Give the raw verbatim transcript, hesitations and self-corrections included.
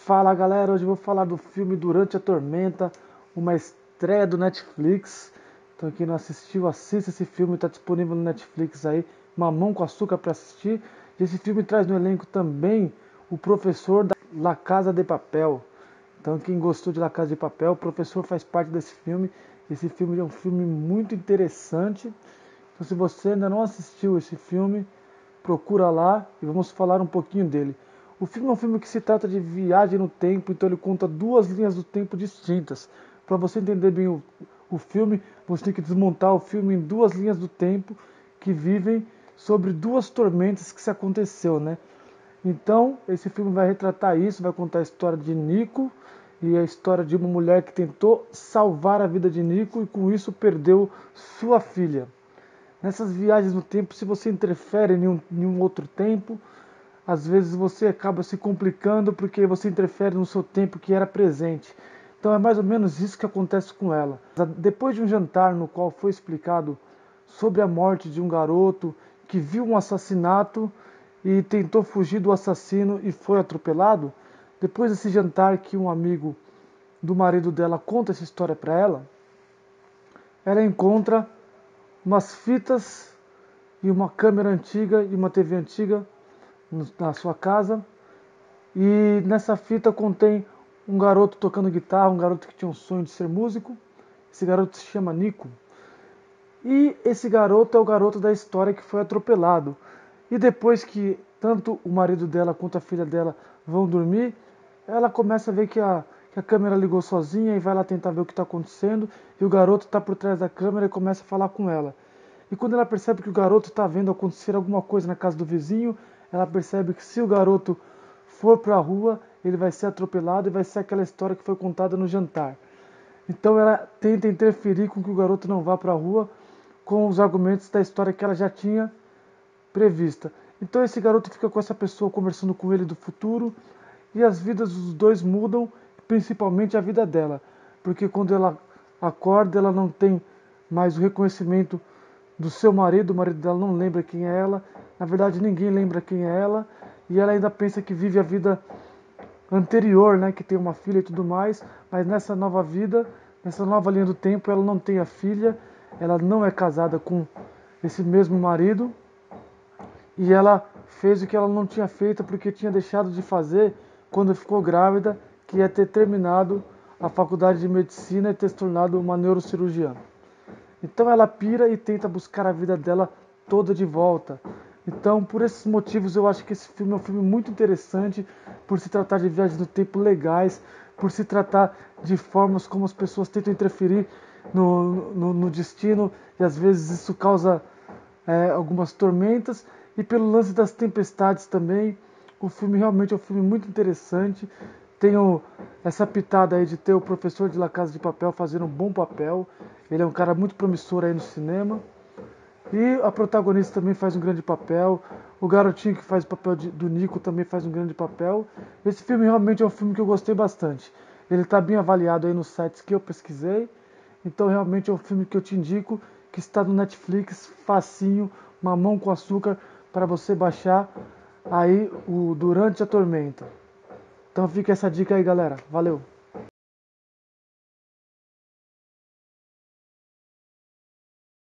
Fala galera, hoje eu vou falar do filme Durante a Tormenta, uma estreia do Netflix. Então quem não assistiu, assista esse filme, está disponível no Netflix aí, Mamão com Açúcar para assistir. E esse filme traz no elenco também o professor da La Casa de Papel. Então quem gostou de La Casa de Papel, o professor faz parte desse filme. Esse filme é um filme muito interessante. Então se você ainda não assistiu esse filme, procura lá e vamos falar um pouquinho dele. O filme é um filme que se trata de viagem no tempo, então ele conta duas linhas do tempo distintas. Para você entender bem o, o filme, você tem que desmontar o filme em duas linhas do tempo que vivem sobre duas tormentas que se aconteceu, né? Então, esse filme vai retratar isso, vai contar a história de Nico e a história de uma mulher que tentou salvar a vida de Nico e com isso perdeu sua filha. Nessas viagens no tempo, se você interfere em um, em um outro tempo, às vezes você acaba se complicando porque você interfere no seu tempo que era presente. Então é mais ou menos isso que acontece com ela. Depois de um jantar no qual foi explicado sobre a morte de um garoto que viu um assassinato e tentou fugir do assassino e foi atropelado, depois desse jantar que um amigo do marido dela conta essa história para ela, ela encontra umas fitas e uma câmera antiga e uma T V antiga na sua casa, e nessa fita contém um garoto tocando guitarra, um garoto que tinha um sonho de ser músico. Esse garoto se chama Nico. E esse garoto é o garoto da história que foi atropelado. E depois que tanto o marido dela quanto a filha dela vão dormir, ela começa a ver que a, que a câmera ligou sozinha e vai lá tentar ver o que está acontecendo. E o garoto está por trás da câmera e começa a falar com ela. E quando ela percebe que o garoto está vendo acontecer alguma coisa na casa do vizinho, ela percebe que se o garoto for para a rua, ele vai ser atropelado e vai ser aquela história que foi contada no jantar. Então ela tenta interferir com que o garoto não vá para a rua com os argumentos da história que ela já tinha prevista. Então esse garoto fica com essa pessoa conversando com ele do futuro e as vidas dos dois mudam, principalmente a vida dela. Porque quando ela acorda, ela não tem mais o reconhecimento do seu marido, o marido dela não lembra quem é ela, na verdade ninguém lembra quem é ela, e ela ainda pensa que vive a vida anterior, né, que tem uma filha e tudo mais, mas nessa nova vida, nessa nova linha do tempo, ela não tem a filha, ela não é casada com esse mesmo marido, e ela fez o que ela não tinha feito porque tinha deixado de fazer quando ficou grávida, que é ter terminado a faculdade de medicina e ter se tornado uma neurocirurgiã. Então ela pira e tenta buscar a vida dela toda de volta. Então, por esses motivos, eu acho que esse filme é um filme muito interessante, por se tratar de viagens no tempo legais, por se tratar de formas como as pessoas tentam interferir no, no, no destino, e às vezes isso causa é, algumas tormentas, e pelo lance das tempestades também. O filme realmente é um filme muito interessante. Tenho essa pitada aí de ter o professor de La Casa de Papel fazendo um bom papel. Ele é um cara muito promissor aí no cinema. E a protagonista também faz um grande papel. O garotinho que faz o papel de, do Nico também faz um grande papel. Esse filme realmente é um filme que eu gostei bastante. Ele está bem avaliado aí nos sites que eu pesquisei. Então realmente é um filme que eu te indico, que está no Netflix, facinho, Mamão com Açúcar, para você baixar aí o Durante a Tormenta. Então fica essa dica aí, galera. Valeu!